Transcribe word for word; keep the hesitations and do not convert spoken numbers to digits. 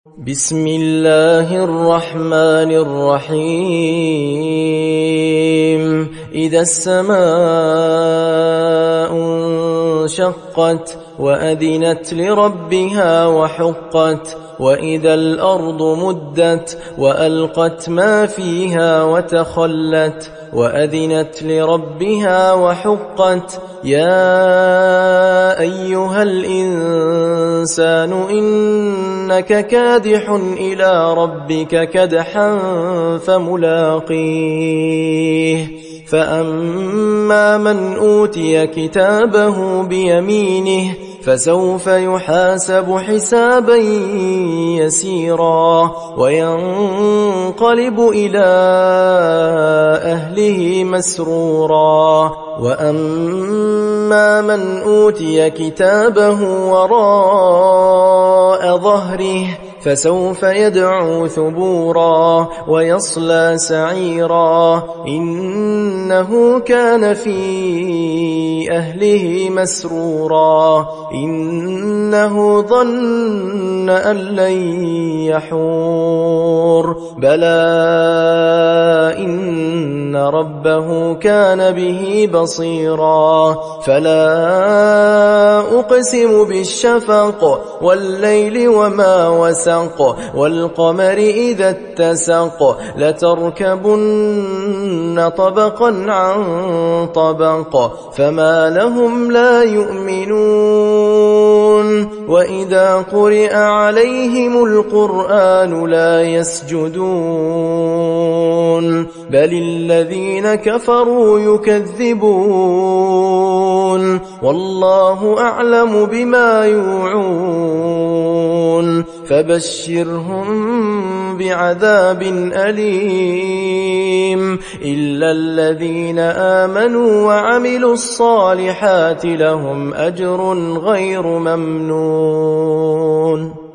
بسم الله الرحمن الرحيم إذا السماء انشقت وأذنت لربها وحقت وإذا الأرض مدت وألقت ما فيها وتخلت وأذنت لربها وحقت يا أيها الإنسان إنك كادح إلى ربك كدحا فملاقيه فأما من أوتي كتابه بيمينه فسوف يحاسب حسابا يسيرا وينقلب إلى أهله مسرورا وأما من أوتي كتابه وراء ظهره فسوف يدعو ثبورا ويصلى سعيرا إنه كان في أهله مسرورا إنه ظن أن لن يحور بلى إن ربه كان به بصيرا فلا أقسم بالشفق والليل وما وسق والقمر إذا اتسق لتركبن طبقا عن طبق فما لهم لا يؤمنون وإذا قرئ عليهم القرآن لا يسجدون بل الذين كفروا يكذبون والله أعلم بما يوعون فبشرهم بعذاب أليم إلا الذين آمنوا وعملوا الصالحات لهم أجر غير ممنون.